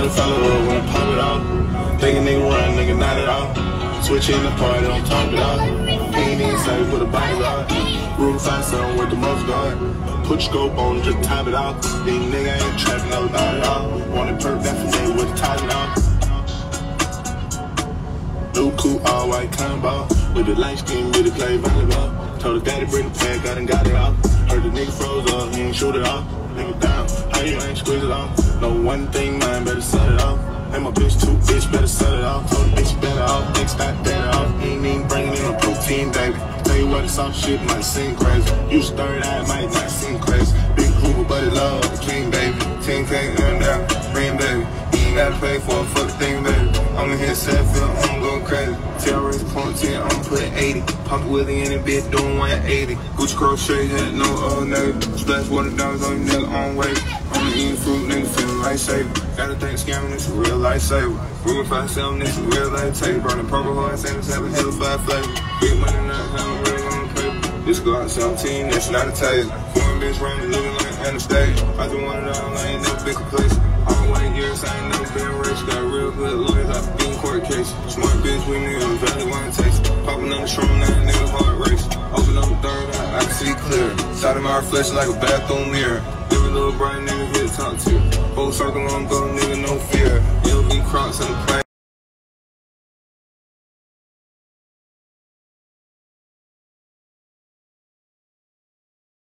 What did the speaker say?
Tell the fella when I pop it out. Thinking nigga run, nigga not at all. Switching the party, don't top it out. He ain't even say put a body out. Room 5-7 with the most guard. Put your scope on, just top it out. These nigga ain't trapping, no not at all. Wanted perk, that's for me with the top it out. New cool, all white combo. With the light skin, really play volleyball. Told her daddy bring the pack, got and got it out. Heard the nigga froze up, he ain't shoot it off. Nigga down, how you ain't squeeze it off? No one thing, man, better set it off. And my bitch too, bitch, better set it off. Told the bitch better off, nigga stop that off. Ain't even bringing in a protein, baby. Tell you what, it's all shit might seem crazy. You third eye might not seem crazy. Big Hoover, but it love the king, baby. 10K and down, ring, baby. You ain't gotta pay for a fucking thing, baby. I'm in here 7, I'm going crazy. Terrorist quarantine, I'm putting 80. Pop Willie in it, bitch, doing 180. Gucci crochet, had no old nigga. Splash water dogs on your nigga on way. I'm eating fruit, nigga, feeling lifesaver. Gotta think scamming, this a real lifesaver. Room 5-7, this a real life tape. Burning purple hearts, and it's having hella 5 flavor. Big money, not having real on the paper. This go out 17, that's not a taser. Foreign bitch running, looking like Anastasia. I just wanted all, I ain't never been complacent. All white years, I ain't never been rich. Got real good lawyers, I been court case. Smart bitch with me, I'm valid wine taste. Popping on the strong, now nigga heart race. Open up the third eye, I can see clear. Side of my reflection like a bathroom mirror. Every little bright nigga here talk to you. Full circle on go, nigga, no fear. LB Crocs in the